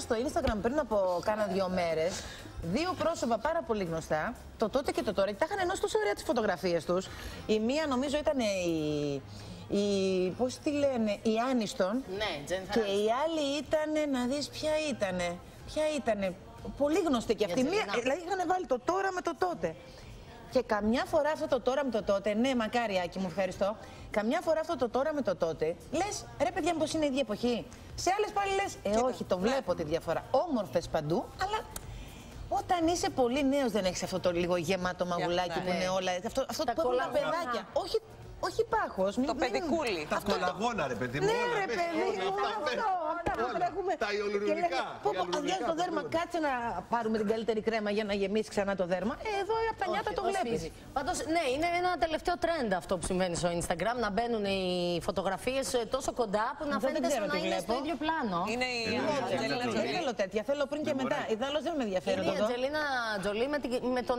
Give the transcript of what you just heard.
στο Instagram πριν από κάνα 2 μέρες δύο πρόσωπα πάρα πολύ γνωστά, το τότε και το τώρα, και τα είχαν ενώσει τόσο ωραία τις φωτογραφίες τους. Η μία νομίζω ήταν πώς τη λένε, η Άνιστον. Ναι, και η άλλη ήταν, να δεις ποια ήτανε. Ποια ήτανε, πολύ γνωστή και αυτή. Μία, δηλαδή είχαν βάλει το τώρα με το τότε. Και καμιά φορά αυτό το τώρα με το τότε, ναι, μακάρι Άκη μου, ευχαριστώ. Καμιά φορά αυτό το τώρα με το τότε, λες, ρε παιδιά, μήπως είναι η ίδια εποχή. Σε άλλες πάλι λες, όχι, το βλέπω τη διαφορά. Όμορφες παντού, αλλά όταν είσαι πολύ νέος δεν έχεις αυτό το λίγο γεμάτο μαγουλάκι που είναι όλα. Αυτό το πολλά παιδάκια. Όχι πάχος. Το παιδικούλι. Τα αυτολαγώνα, ρε παιδί μου. Ναι, ρε παιδί μου, Τα ιολουρικά. Αδειάζει το δέρμα, κάτσε να πάρουμε την καλύτερη κρέμα για να γεμίσει ξανά το δέρμα. Εδώ από τα νιάτα το βλέπεις. Πάντως, ναι, είναι ένα τελευταίο trend αυτό που συμβαίνει στο Instagram. Να μπαίνουν οι φωτογραφίες τόσο κοντά που να φαίνεται σαν να είναι στο ίδιο πλάνο. Είναι η Δεν θέλω τέτοια, θέλω πριν και μετά. Ιδάλλως δεν με ενδιαφέρει. Είναι η Αντζελίνα Τζολί με τον